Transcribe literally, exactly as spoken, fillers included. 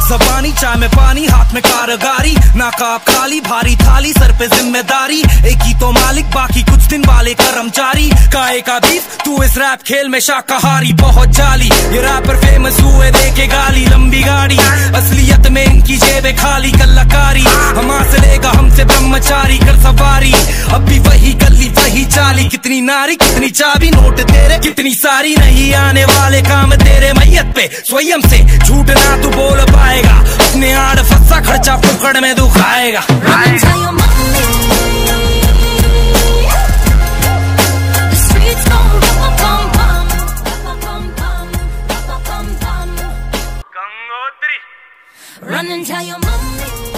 जबानी चाय में पानी, हाथ में कारगारी, नाकाब खाली, भारी थाली, सर पे जिम्मेदारी। एक ही तो मालिक, बाकी कुछ दिन वाले कर्मचारी। काहे का बीफ, तू इस रैप खेल में शाकाहारी, बहुत जाली। ये रैपर फेमस हुए देके गाली, लंबी गाड़ी, असलियत में इनकी जेबें खाली। कलाकारी हमारे से लेगा, हमसे ब्रह्मचारी, कर सवारी। अब भी वही गली वही चाली, कितनी नारी कितनी चाबी, नोट तेरे कितनी सारी। नहीं आने वाले काम तेरे मैयत पे, स्वयं से झूठ ना तू बोल पाएगा। अपने आड़ फंसा, खर्चा फुकड़ में दुखाएगा। Run and tell your mommy.